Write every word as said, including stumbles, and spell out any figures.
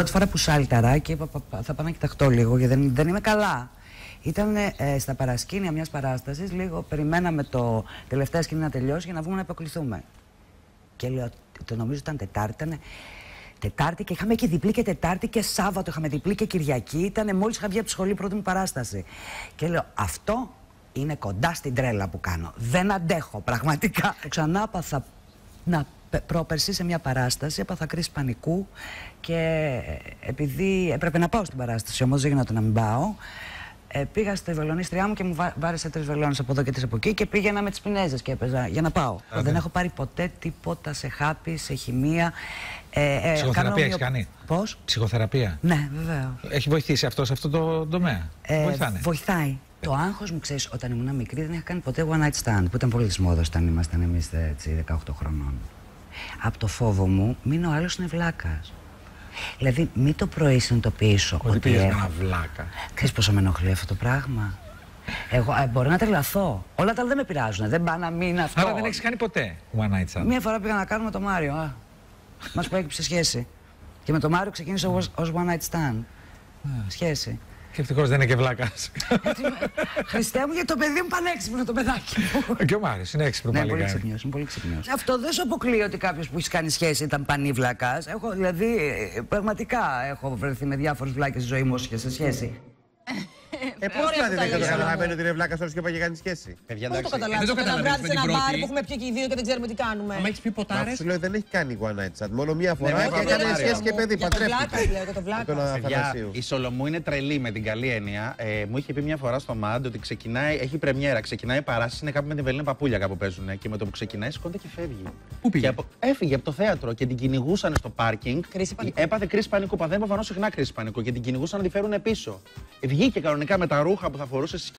Πρώτη φορά που σάλταρα και είπα θα πάω να κοιταχτώ λίγο γιατί δεν, δεν είμαι καλά. Ήταν ε, στα παρασκήνια μιας παράστασης, λίγο περιμέναμε το τελευταία σκηνή να τελειώσει για να βγούμε να υποκληθούμε. Και λέω, το νομίζω ήταν Τετάρτη, ήταν Τετάρτη και είχαμε και διπλή και Τετάρτη και Σάββατο, είχαμε διπλή και Κυριακή, ήταν μόλις είχα βγει από τη σχολή πρώτη μου παράσταση. Και λέω, αυτό είναι κοντά στην τρέλα που κάνω, δεν αντέχω πραγματικά. Ξανά πάθα να πρόπερση σε μια παράσταση, έπαθα κρίση πανικού και επειδή έπρεπε να πάω στην παράσταση, όμως δεν γινόταν να μην πάω, ε, πήγα στη βελονίστριά μου και μου βάρεσε τρεις βελόνες από εδώ και τρεις από εκεί και πήγαινα με τις Πινέζες και έπαιζα για να πάω. Α, δεν έχω πάρει ποτέ τίποτα σε χάπι, σε χημεία. Ε, ε, Ψυχοθεραπεία έχεις κάνει? Πώς? Ψυχοθεραπεία. Ναι, βεβαίως. Έχει βοηθήσει αυτό σε αυτό το τομέα? Ε, Βοηθάνε. Βοηθάει. Το άγχος μου, ξέρεις, όταν ήμουν μικρή δεν είχα κάνει ποτέ one night stand, που ήταν πολύ της μόδας όταν ήμασταν εμείς έτσι δεκαοκτώ χρονών. Από το φόβο μου, μην ο άλλος είναι βλάκας. Δηλαδή, μην το πρωί συνειδητοποιήσω ότι, ότι έχω... ένα βλάκα. Ξέρεις πόσο με ενοχλεί αυτό το πράγμα? Εγώ ε, μπορεί να τρελαθώ. Όλα τα άλλα δεν με πειράζουν. Δεν πάει να μην αυτό. Άρα δεν έχεις κάνει ποτέ one night stand? Μία φορά πήγα να κάνουμε το Μάριο. Α, μας προέκυψε σχέση. Και με το Μάριο ξεκίνησε ως, ως one night stand. Σχέση. Και ευτυχώς δεν είναι και βλάκας. Χριστέ μου, γιατί το παιδί μου πανέξυπνο το παιδάκι μου. Και ο Μάριος είναι έξυπνο πάλι. Ναι, πολύ ξυπνιός, είναι πολύ ξυπνιός. Αυτό δεν σου αποκλείει ότι κάποιος που έχει κάνει σχέση ήταν πανίβλακας. Έχω, δηλαδή, πραγματικά έχω βρεθεί με διάφορες βλάκες στη ζωή μου και σε σχέση. Ε, πώς δηλαδή δεν καταλαβαίνει ότι είναι βλάκας όλος και πάει και κάνει σχέση? Πώς το καταλάβεις? Ένα βράδυ σε ένα μπάρ που έχουμε πιει και οι δύο και δεν ξέρουμε τι κάνουμε. Αν έχεις πει ποτάρες. Σου λέω δεν έχει κάνει one night stand. Μόνο μία φορά και έκανε σχέση και παιδί. Παντρεύτηκε. Η Σολομού είναι τρελή με την καλή έννοια. Μου είχε πει μια φορά στο Μαντ ότι ξεκινάει, έχει πρεμιέρα, ξεκινάει η παράσταση, είναι κάπου με την Βελίνα Παπούλια κάπου παίζουν. Και με το που ξεκινάει σηκώνεται και φεύγει. Πού πήγε? Έφυγε από το θέατρο και την κυνηγούσαν στο πάρκινγκ. Έπαθε κρίση πανικού. Παθαίνει προφανώς συχνά κρίση πανικού και την κυνηγούσαν να τη φέρουν πίσω. Βγήκε κανονικά με τα ρούχα που θα φορούσε στις